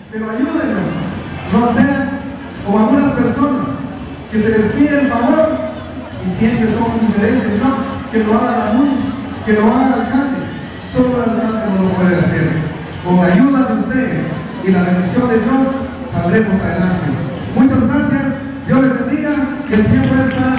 pero ayúdenos, no sea como algunas personas que se les pide el favor y siempre son diferentes, no, que lo haga la MUN, que lo haga el alcalde. Solo el alcalde no lo puede hacer. Con la ayuda de ustedes y la bendición de Dios saldremos adelante. Muchas gracias, Dios les bendiga, que el tiempo está